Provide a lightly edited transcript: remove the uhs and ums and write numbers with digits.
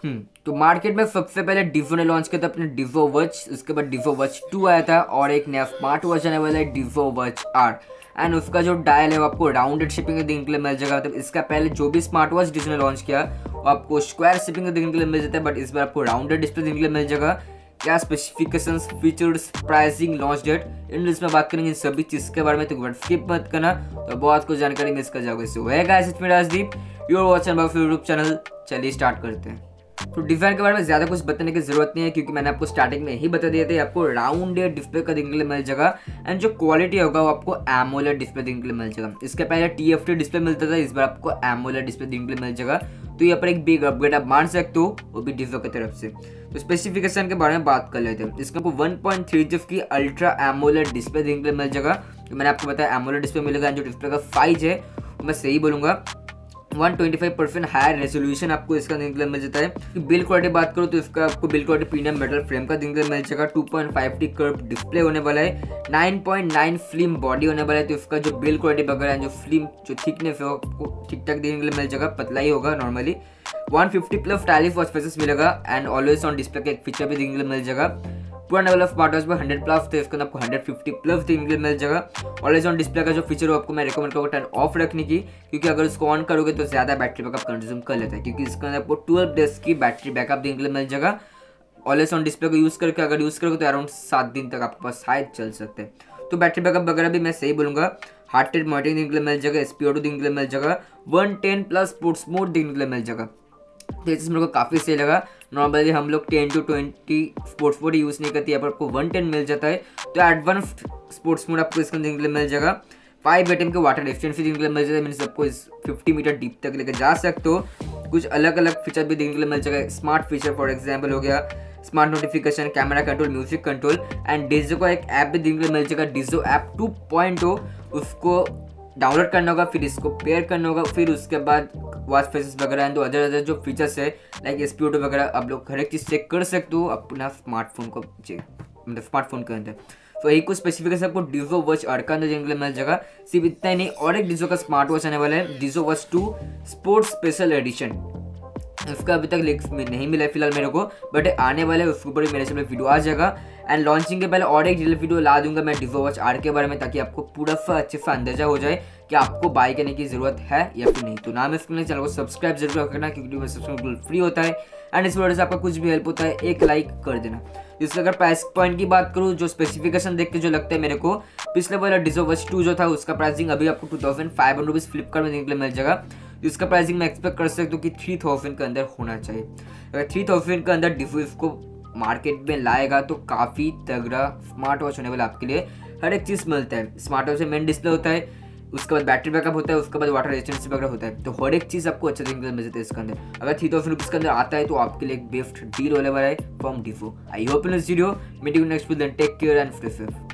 तो मार्केट में सबसे पहले डिवो ने लॉन्च किया था अपने डिवो वॉच, उसके बाद डिवो वॉच 2 आया था और एक नया स्मार्ट वॉच आने वाला है डिवो वॉच आर। एंड उसका जो डायल है वो आपको राउंडेड शिपिंग देखने के लिए मिल जाएगा। मतलब इसका पहले जो भी स्मार्ट वॉच डिवो ने लॉन्च किया वो आपको स्क्वायर शिपिंग देखने के लिए मिल जाता है, बट इस बार आपको राउंडेड डिस्प्ले देखने के लिए मिल जाएगा। क्या specifications, features, pricing, launch date, इन में बात करेंगे इन सभी चीज़ के बारे में, तो स्किप मत करना, तो बहुत कुछ जानकारी मिस कर जाओगे। सो है guys, it's me Rajdeep, you are watching my YouTube channel. चलिए स्टार्ट करते हैं। तो डिज़ाइन के बारे में ज़्यादा कुछ बताने की जरूरत नहीं है, क्योंकि मैंने आपको स्टार्टिंग में ही बता दिया था, आपको राउंडेड डिस्प्ले का देखने के लिए मिल जाएगा। एंड जो क्वालिटी होगा वो आपको एमोलेड डिस्प्ले देखने के लिए मिल जाएगा। इसके पहले TFT डिस्प्ले मिलता था, इस बार आपको एमोलेड डिस्प्ले देखने के लिए मिल जाएगा। तो यहाँ पर एक बिग अपग्रेड आप मान सकते हो, वो भी डिवो की तरफ से। तो स्पेसिफिकेशन के बारे में बात कर लेते हैं। इसमें आपको 1.3 की अल्ट्रा एमोलेड डिस्प्ले देखने के लिए मिल जाएगा। तो मैंने आपको बताया एमोलेड डिस्प्ले मिलेगा। जो डिस्प्ले का साइज है मैं सही बोलूँगा 125% हायर रेजोल्यूशन आपको इसका देखने के लिए मिल जाता है। बिल्ड क्वालिटी बात करो तो इसका आपको build quality premium metal frame का देखने के लिए मिल जाएगा। 2.5D कर्व डिस्प्ले होने वाला है, 9.9 फिल्म बॉडी होने वाला है। तो इसका जो बिल्ड क्वालिटी वगैरह है, जो फिल्म जो थिकनेस है आपको ठीक ठाक देखने के लिए मिल जाएगा, पतला ही होगा नॉर्मली। 150+ स्टाइलिश वॉच फेसेस मिलेगा एंड ऑलवेज ऑन डिस्प्ले का एक फीचर भी देखने के लिए मिल जाएगा। पूरा लेवल ऑफ स्मार्ट वॉच में 100+ तो इसके अंदर आपको 150+ देखने के लिए मिल जाएगा। ऑलवेज ऑन डिस्प्ले का जो फीचर हो आपको मैं रिकमेंड करूँगा टर्न ऑफ रखने की, क्योंकि अगर उसको ऑन करोगे तो ज़्यादा बैटरी बैकअप कंज्यूम कर लेता है, क्योंकि इसके अंदर आपको 12 डेज की बैटरी बैकअप देखने के लिए मिल जाएगा। ऑलवेज ऑन डिस्प्ले को यूज़ करके अगर यूज़ करोगे तो अराउंड 7 दिन तक आपके पास शायद चल सकते हैं। तो बैटरी बैकअप वगैरह भी मैं सही बोलूँगा। हार्ट रेट मॉनिटरिंग देखने के लिए मिल जाएगा, SpO2 देखने के लिए मिल जाएगा, 110+ स्पोर्ट्स मोड देखने के लिए मिल जाएगा। तो ये चीज़ मेरे को काफ़ी सही लगा। नॉर्मली हम लोग 10 to 20 स्पोर्ट्स मोड यूज़ नहीं करते, यहाँ पर आपको 110 मिल जाता है। तो एडवांस्ड स्पोर्ट्स मोड आपको इसके देखने के लिए मिल जाएगा। 5 ATM के वाटर रेजिस्टेंस देखने के लिए मिल जाता है, मीन्स आपको इस 50 मीटर डीप तक लेकर जा सकते हो। कुछ अलग अलग फीचर भी देखने के लिए मिल जाएगा। स्मार्ट फीचर फॉर एग्जाम्पल हो गया smart notification, camera control, music control and Dizo का एक ऐप भी देखने के लिए मिल जाएगा, डिजो ऐप 2.0। उसको डाउनलोड करना होगा, फिर इसको पेयर करना होगा, फिर उसके बाद वॉच फेसेस वगैरह एंड अदर जो फीचर्स है लाइक SpO2 वगैरह आप लोग हर एक चीज़ चेक कर सकते हो अपना स्मार्टफोन को मतलब स्मार्टफोन के अंदर। तो यही कुछ स्पेसिफिकेशन आपको डिवो वॉच आर का अंदर देखने के लिए मिल जाएगा। सिर्फ इतना ही नहीं, और एक डिजो का स्मार्ट वॉच आने वाला है, Dizo watch 2 sports special edition. उसका अभी तक लिंक नहीं मिला है फिलहाल मेरे को, बट आने वाले उसके ऊपर मेरे से वीडियो आ जाएगा। एंड लॉन्चिंग के पहले और एक डिटेल वीडियो ला दूंगा मैं डिवो वॉच आर के बारे में, ताकि आपको पूरा अच्छे से अंदाजा हो जाए कि आपको बाय करने की जरूरत है या फिर नहीं। तो ना मैं इसके चैनल को सब्सक्राइब जरूर करना, क्योंकि सब्सक्राइब बिल्कुल फ्री होता है। एंड इस वीडियो से आपका कुछ भी हेल्प होता है एक लाइक कर देना। इसका अगर प्राइस पॉइंट की बात करूँ, जो स्पेसिफिकेशन देख के जो लगता है मेरे को, पिछले वाला डिजो वॉच 2 जो था उसका प्राइसिंग अभी आपको 2500 रुपीज़ फ्लिपकार्ट में देखने के लिए मिल जाएगा। इसका प्राइसिंग मैं एक्सपेक्ट कर सकता हूँ कि 3000 के अंदर होना चाहिए। अगर 3000 के अंदर डिवो इसको मार्केट में लाएगा तो काफ़ी तगड़ा स्मार्ट वॉच होने वाला। आपके लिए हर एक चीज़ मिलता है। स्मार्ट वॉच में मेन डिस्प्ले होता है, उसके बाद बैटरी बैकअप होता है, उसके बाद वाटर रेजिस्टेंस वगैरह होता है। तो हर एक चीज़ आपको अच्छा देखने को मिल जाता है इसके अंदर। अगर 3000 रुपीज़ के अंदर आता है तो आपके लिए एक बेस्ट डील होने वाला है from Dizo. I hope in this video meeting next with, take care and stay safe.